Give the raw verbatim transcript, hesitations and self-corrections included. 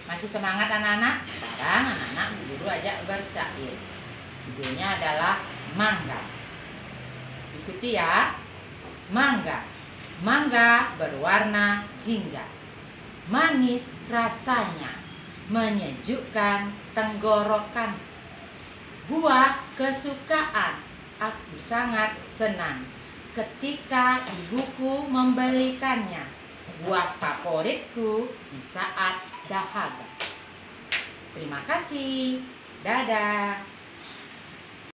Masih semangat anak-anak? Sekarang anak-anak guru ajak bersair. Judulnya adalah mangga. Ikuti ya. Mangga. Mangga berwarna jingga. Manis rasanya, menyejukkan tenggorokan. Buah kesukaan, aku sangat senang ketika ibuku membelikannya. Buah favoritku di saat dahaga. Terima kasih. Dadah.